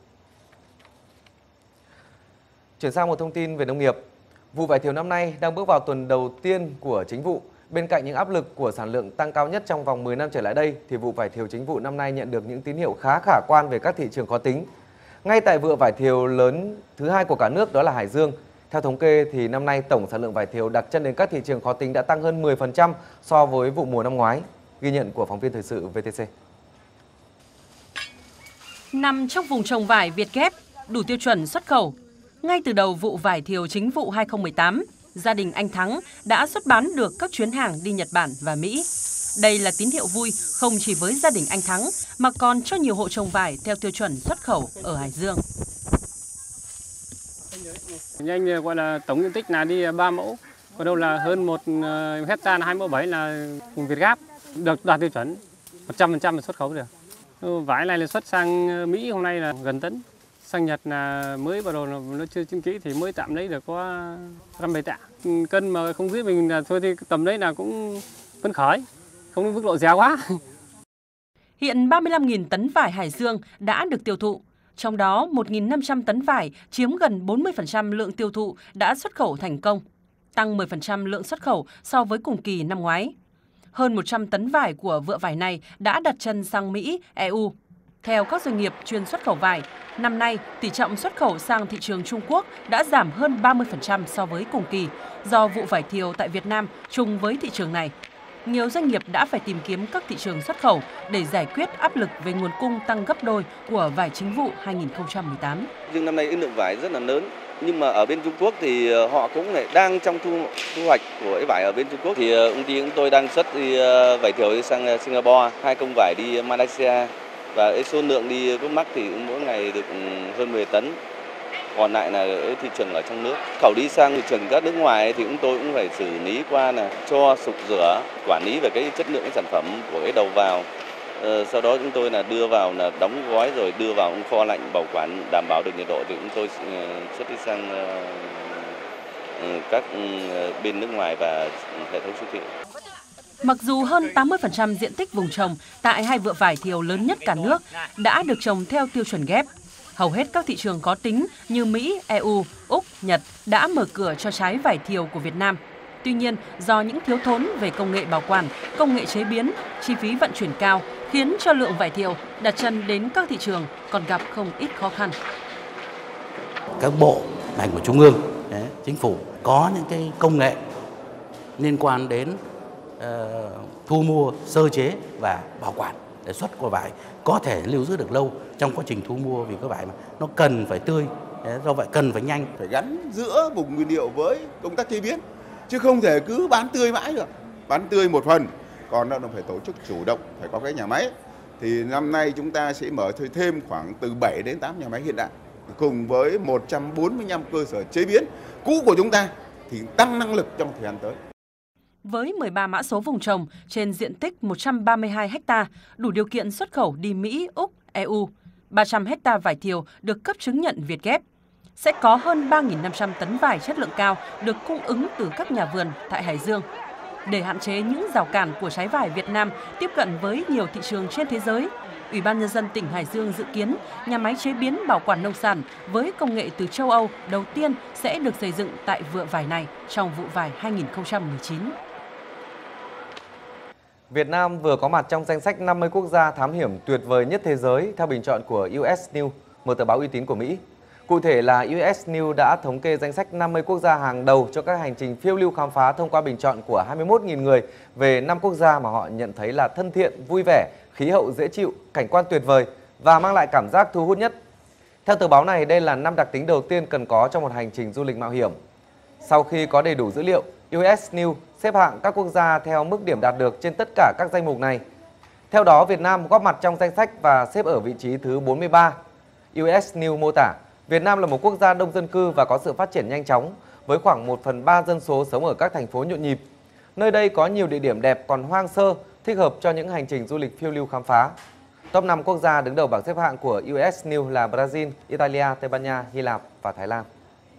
Chuyển sang một thông tin về nông nghiệp. Vụ vải thiều năm nay đang bước vào tuần đầu tiên của chính vụ. Bên cạnh những áp lực của sản lượng tăng cao nhất trong vòng 10 năm trở lại đây, thì vụ vải thiều chính vụ năm nay nhận được những tín hiệu khá khả quan về các thị trường khó tính. Ngay tại vựa vải thiều lớn thứ hai của cả nước, đó là Hải Dương. Theo thống kê thì năm nay tổng sản lượng vải thiều đặt chân đến các thị trường khó tính đã tăng hơn 10% so với vụ mùa năm ngoái. Ghi nhận của phóng viên thời sự VTC. Nằm trong vùng trồng vải Việt ghép, đủ tiêu chuẩn xuất khẩu. Ngay từ đầu vụ vải thiều chính vụ 2018, gia đình anh Thắng đã xuất bán được các chuyến hàng đi Nhật Bản và Mỹ. Đây là tín hiệu vui không chỉ với gia đình anh Thắng mà còn cho nhiều hộ trồng vải theo tiêu chuẩn xuất khẩu ở Hải Dương. Anh gọi là tổng diện tích là đi 3 mẫu, còn đâu là hơn 1 hectare là 2 mẫu 7 là vùng Việt Gáp được đạt tiêu chuẩn 100% là xuất khẩu được. Vải này là xuất sang Mỹ hôm nay là gần tấn, sang Nhật là mới bắt đầu nó chưa chín kỹ thì mới tạm lấy được có 5-7 tạ. Cân mà không biết mình là thôi thì tầm đấy là cũng phấn khởi, không đến mức độ rẻ quá. Hiện 35.000 tấn vải Hải Dương đã được tiêu thụ. Trong đó, 1.500 tấn vải chiếm gần 40% lượng tiêu thụ đã xuất khẩu thành công, tăng 10% lượng xuất khẩu so với cùng kỳ năm ngoái. Hơn 100 tấn vải của vựa vải này đã đặt chân sang Mỹ, EU. Theo các doanh nghiệp chuyên xuất khẩu vải, năm nay tỷ trọng xuất khẩu sang thị trường Trung Quốc đã giảm hơn 30% so với cùng kỳ do vụ vải thiều tại Việt Nam chung với thị trường này. Nhiều doanh nghiệp đã phải tìm kiếm các thị trường xuất khẩu để giải quyết áp lực về nguồn cung tăng gấp đôi của vải chính vụ 2018. Nhưng năm nay cái lượng vải rất là lớn, nhưng mà ở bên Trung Quốc thì họ cũng lại đang trong thu hoạch của cái vải ở bên Trung Quốc. Thì công ty chúng tôi đang xuất đi vải thiều đi sang Singapore, 2 công vải đi Malaysia và cái số lượng đi Gốc Mắc thì cũng mỗi ngày được hơn 10 tấn. Còn lại là ở thị trường ở trong nước. Khẩu đi sang thị trường các nước ngoài thì chúng tôi cũng phải xử lý qua là cho sục rửa, quản lý về cái chất lượng cái sản phẩm của cái đầu vào. Sau đó chúng tôi là đưa vào là đóng gói rồi đưa vào kho lạnh bảo quản đảm bảo được nhiệt độ thì chúng tôi xuất đi sang các bên nước ngoài và hệ thống siêu thị. Mặc dù hơn 80% diện tích vùng trồng tại 2 vựa vải thiều lớn nhất cả nước đã được trồng theo tiêu chuẩn ghép, hầu hết các thị trường có tính như Mỹ, EU, Úc, Nhật đã mở cửa cho trái vải thiều của Việt Nam. Tuy nhiên, do những thiếu thốn về công nghệ bảo quản, công nghệ chế biến, chi phí vận chuyển cao khiến cho lượng vải thiều đặt chân đến các thị trường còn gặp không ít khó khăn. Các bộ ngành của Trung ương, chính phủ có những cái công nghệ liên quan đến thu mua, sơ chế và bảo quản để xuất quả vải có thể lưu giữ được lâu trong quá trình thu mua, vì cái vải mà nó cần phải tươi, do vậy cần phải nhanh. Phải gắn giữa vùng nguyên liệu với công tác chế biến, chứ không thể cứ bán tươi mãi được. Bán tươi một phần, còn nó phải tổ chức chủ động, phải có cái nhà máy. Thì năm nay chúng ta sẽ mở thêm khoảng từ 7 đến 8 nhà máy hiện đại, cùng với 145 cơ sở chế biến cũ của chúng ta thì tăng năng lực trong thời gian tới. Với 13 mã số vùng trồng trên diện tích 132 ha, đủ điều kiện xuất khẩu đi Mỹ, Úc, EU, 300 ha vải thiều được cấp chứng nhận Việt Ghép. Sẽ có hơn 3.500 tấn vải chất lượng cao được cung ứng từ các nhà vườn tại Hải Dương. Để hạn chế những rào cản của trái vải Việt Nam tiếp cận với nhiều thị trường trên thế giới, Ủy ban Nhân dân tỉnh Hải Dương dự kiến nhà máy chế biến bảo quản nông sản với công nghệ từ châu Âu đầu tiên sẽ được xây dựng tại vựa vải này trong vụ vải 2019. Việt Nam vừa có mặt trong danh sách 50 quốc gia thám hiểm tuyệt vời nhất thế giới theo bình chọn của US News, một tờ báo uy tín của Mỹ. Cụ thể là US News đã thống kê danh sách 50 quốc gia hàng đầu cho các hành trình phiêu lưu khám phá thông qua bình chọn của 21.000 người về 5 quốc gia mà họ nhận thấy là thân thiện, vui vẻ, khí hậu dễ chịu, cảnh quan tuyệt vời và mang lại cảm giác thu hút nhất. Theo tờ báo này, đây là 5 đặc tính đầu tiên cần có trong một hành trình du lịch mạo hiểm. Sau khi có đầy đủ dữ liệu, US News xếp hạng các quốc gia theo mức điểm đạt được trên tất cả các danh mục này. Theo đó, Việt Nam góp mặt trong danh sách và xếp ở vị trí thứ 43. US News mô tả, Việt Nam là một quốc gia đông dân cư và có sự phát triển nhanh chóng, với khoảng 1/3 dân số sống ở các thành phố nhộn nhịp. Nơi đây có nhiều địa điểm đẹp còn hoang sơ, thích hợp cho những hành trình du lịch phiêu lưu khám phá. Top 5 quốc gia đứng đầu bảng xếp hạng của US News là Brazil, Italia, Tây Ban Nha, Hy Lạp và Thái Lan.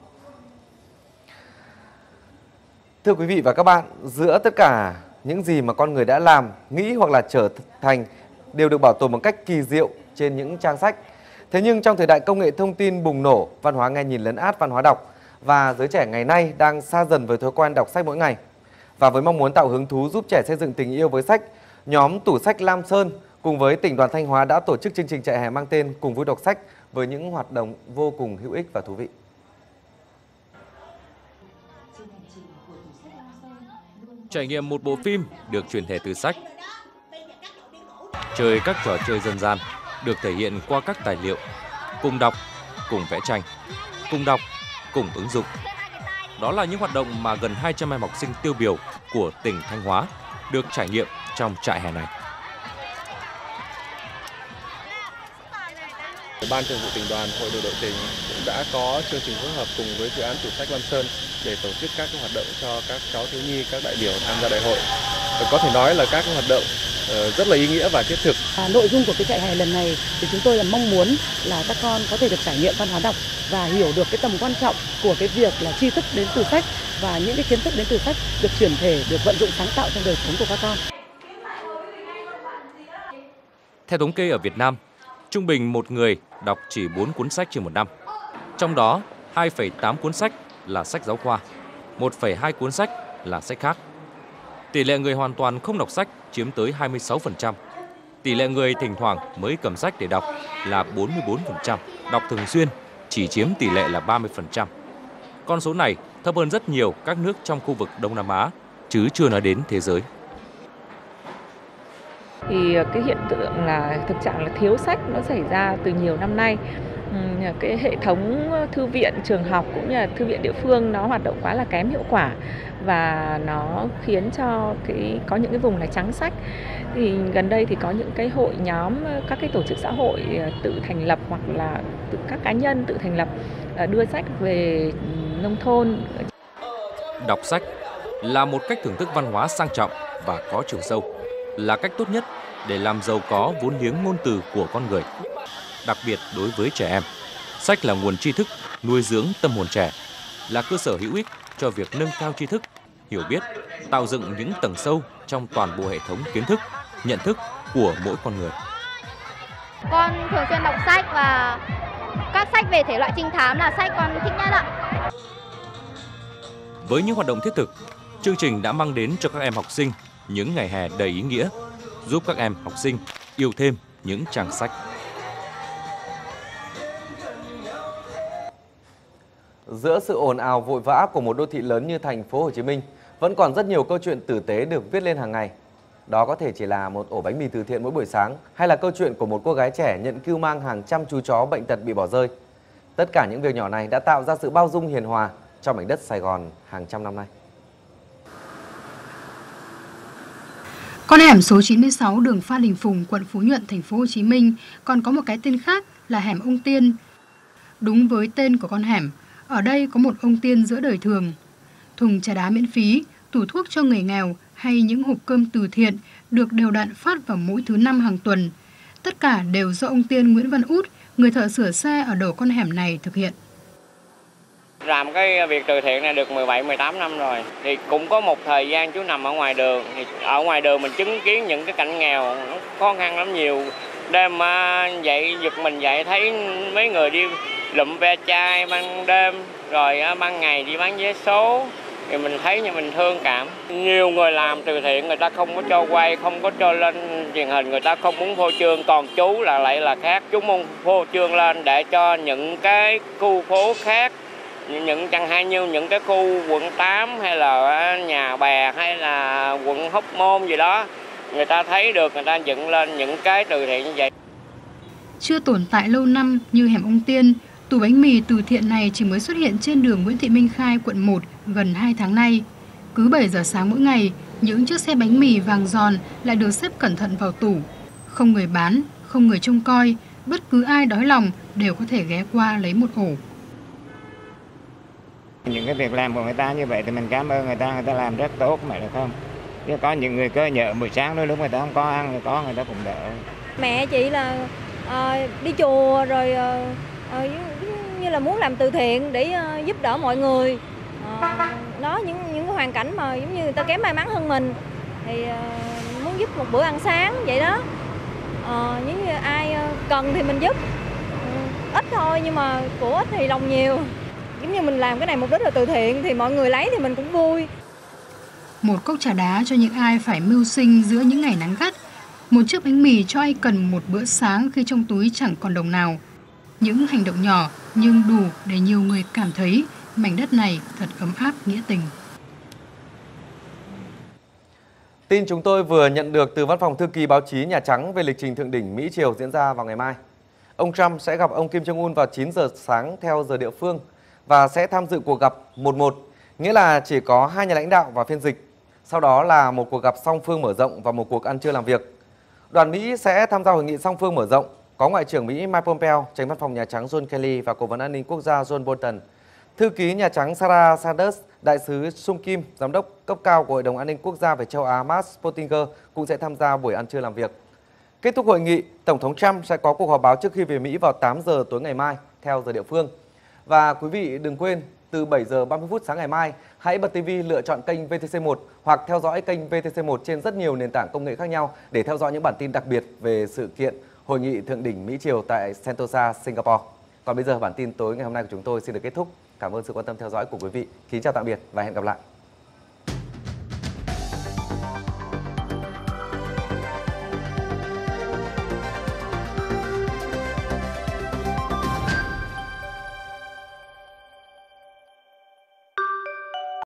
Thưa quý vị và các bạn, giữa tất cả những gì mà con người đã làm, nghĩ hoặc là trở thành đều được bảo tồn một cách kỳ diệu trên những trang sách. Thế nhưng trong thời đại công nghệ thông tin bùng nổ, văn hóa nghe nhìn lấn át văn hóa đọc và giới trẻ ngày nay đang xa dần với thói quen đọc sách mỗi ngày. Và với mong muốn tạo hứng thú giúp trẻ xây dựng tình yêu với sách, nhóm Tủ sách Lam Sơn cùng với tỉnh đoàn Thanh Hóa đã tổ chức chương trình trại hè mang tên Cùng vui đọc sách với những hoạt động vô cùng hữu ích và thú vị. Trải nghiệm một bộ phim được truyền thể từ sách. Chơi các trò chơi dân gian được thể hiện qua các tài liệu. Cùng đọc, cùng vẽ tranh, cùng đọc, cùng ứng dụng. Đó là những hoạt động mà gần 200 em học sinh tiêu biểu của tỉnh Thanh Hóa được trải nghiệm trong trại hè này. Ban Thường vụ Tỉnh đoàn, Hội đồng đội tỉnh cũng đã có chương trình phối hợp cùng với dự án Tủ sách Lam Sơn để tổ chức các hoạt động cho các cháu thiếu nhi, các đại biểu tham gia đại hội. Có thể nói là các hoạt động rất là ý nghĩa và thiết thực. Nội dung của cái trại hè lần này thì chúng tôi là mong muốn là các con có thể được trải nghiệm văn hóa đọc và hiểu được cái tầm quan trọng của cái việc là tri thức đến từ sách và những cái kiến thức đến từ sách được chuyển thể, được vận dụng sáng tạo trong đời sống của các con. Theo thống kê ở Việt Nam, Trung bình một người đọc chỉ 4 cuốn sách trên một năm. Trong đó, 2,8 cuốn sách là sách giáo khoa, 1,2 cuốn sách là sách khác. Tỷ lệ người hoàn toàn không đọc sách chiếm tới 26%. Tỷ lệ người thỉnh thoảng mới cầm sách để đọc là 44%, đọc thường xuyên chỉ chiếm tỷ lệ là 30%. Con số này thấp hơn rất nhiều các nước trong khu vực Đông Nam Á, chứ chưa nói đến thế giới. Thì cái hiện tượng là thực trạng là thiếu sách nó xảy ra từ nhiều năm nay. Cái hệ thống thư viện trường học cũng như là thư viện địa phương nó hoạt động quá là kém hiệu quả và nó khiến cho có những cái vùng là trắng sách. Thì gần đây thì có những cái hội nhóm, các cái tổ chức xã hội tự thành lập hoặc là các cá nhân tự thành lập đưa sách về nông thôn. Đọc sách là một cách thưởng thức văn hóa sang trọng và có chiều sâu, là cách tốt nhất để làm giàu có vốn liếng ngôn từ của con người. Đặc biệt đối với trẻ em, sách là nguồn tri thức, nuôi dưỡng tâm hồn trẻ, là cơ sở hữu ích cho việc nâng cao tri thức, hiểu biết, tạo dựng những tầng sâu trong toàn bộ hệ thống kiến thức, nhận thức của mỗi con người. Con thường xuyên đọc sách và các sách về thể loại trinh thám là sách con thích nhất ạ. Với những hoạt động thiết thực, chương trình đã mang đến cho các em học sinh những ngày hè đầy ý nghĩa, giúp các em học sinh yêu thêm những trang sách. Giữa sự ồn ào vội vã của một đô thị lớn như thành phố Hồ Chí Minh, vẫn còn rất nhiều câu chuyện tử tế được viết lên hàng ngày. Đó có thể chỉ là một ổ bánh mì từ thiện mỗi buổi sáng, hay là câu chuyện của một cô gái trẻ nhận cưu mang hàng trăm chú chó bệnh tật bị bỏ rơi. Tất cả những việc nhỏ này đã tạo ra sự bao dung hiền hòa cho mảnh đất Sài Gòn hàng trăm năm nay. Con hẻm số 96 đường Phan Đình Phùng, quận Phú Nhuận, thành phố Hồ Chí Minh còn có một cái tên khác là hẻm ông Tiên. Đúng với tên của con hẻm, ở đây có một ông Tiên giữa đời thường. Thùng trà đá miễn phí, tủ thuốc cho người nghèo hay những hộp cơm từ thiện được đều đặn phát vào mỗi thứ 5 hàng tuần. Tất cả đều do ông Tiên Nguyễn Văn Út, người thợ sửa xe ở đầu con hẻm này thực hiện. Làm cái việc từ thiện này được 17-18 năm rồi. Thì cũng có một thời gian chú nằm ở ngoài đường. Thì ở ngoài đường mình chứng kiến những cái cảnh nghèo nó khó khăn lắm, nhiều đêm dậy giật mình dậy thấy mấy người đi lụm ve chai ban đêm, rồi ban ngày đi bán vé số. Thì mình thấy như mình thương cảm. Nhiều người làm từ thiện người ta không có cho quay, không có cho lên truyền hình, người ta không muốn phô trương. Còn chú là lại là khác, chú muốn phô trương lên để cho những cái khu phố khác, chẳng hạn như những cái khu quận 8 hay là Nhà Bè hay là quận Hóc Môn gì đó, người ta thấy được, người ta dựng lên những cái từ thiện như vậy. Chưa tồn tại lâu năm như hẻm ông Tiên, tủ bánh mì từ thiện này chỉ mới xuất hiện trên đường Nguyễn Thị Minh Khai, quận 1 gần 2 tháng nay. Cứ 7 giờ sáng mỗi ngày, những chiếc xe bánh mì vàng giòn lại được xếp cẩn thận vào tủ. Không người bán, không người trông coi, bất cứ ai đói lòng đều có thể ghé qua lấy một ổ. Những cái việc làm của người ta như vậy thì mình cảm ơn người ta làm rất tốt mà được không? Chứ có những người cơ nhỡ buổi sáng đôi lúc người ta không có ăn, người ta cũng đỡ. Mẹ chị là đi chùa rồi như là muốn làm từ thiện để giúp đỡ mọi người. Đó, những cái hoàn cảnh mà giống như người ta kém may mắn hơn mình thì muốn giúp một bữa ăn sáng vậy đó. Những như ai cần thì mình giúp, ít thôi nhưng mà của ít thì lòng nhiều. Giống như mình làm cái này mục đích là từ thiện thì mọi người lấy thì mình cũng vui. Một cốc trà đá cho những ai phải mưu sinh giữa những ngày nắng gắt. Một chiếc bánh mì cho ai cần một bữa sáng khi trong túi chẳng còn đồng nào. Những hành động nhỏ nhưng đủ để nhiều người cảm thấy mảnh đất này thật ấm áp nghĩa tình. Tin chúng tôi vừa nhận được từ Văn phòng Thư ký Báo chí Nhà Trắng về lịch trình thượng đỉnh Mỹ-Triều diễn ra vào ngày mai. Ông Trump sẽ gặp ông Kim Jong-un vào 9 giờ sáng theo giờ địa phương và sẽ tham dự cuộc gặp 1-1, nghĩa là chỉ có 2 nhà lãnh đạo và phiên dịch. Sau đó là một cuộc gặp song phương mở rộng và một cuộc ăn trưa làm việc. Đoàn Mỹ sẽ tham gia hội nghị song phương mở rộng, có Ngoại trưởng Mỹ Mike Pompeo, Chánh Văn phòng Nhà Trắng John Kelly và Cố vấn An ninh Quốc gia John Bolton. Thư ký Nhà Trắng Sarah Sanders, Đại sứ Sung Kim, Giám đốc cấp cao của Hội đồng An ninh Quốc gia về châu Á Matt Pottinger cũng sẽ tham gia buổi ăn trưa làm việc. Kết thúc hội nghị, Tổng thống Trump sẽ có cuộc họp báo trước khi về Mỹ vào 8 giờ tối ngày mai theo giờ địa phương. Và quý vị đừng quên, từ 7 giờ 30 phút sáng ngày mai, hãy bật TV lựa chọn kênh VTC1 hoặc theo dõi kênh VTC1 trên rất nhiều nền tảng công nghệ khác nhau để theo dõi những bản tin đặc biệt về sự kiện Hội nghị thượng đỉnh Mỹ Triều tại Sentosa, Singapore. Còn bây giờ bản tin tối ngày hôm nay của chúng tôi xin được kết thúc. Cảm ơn sự quan tâm theo dõi của quý vị. Kính chào tạm biệt và hẹn gặp lại.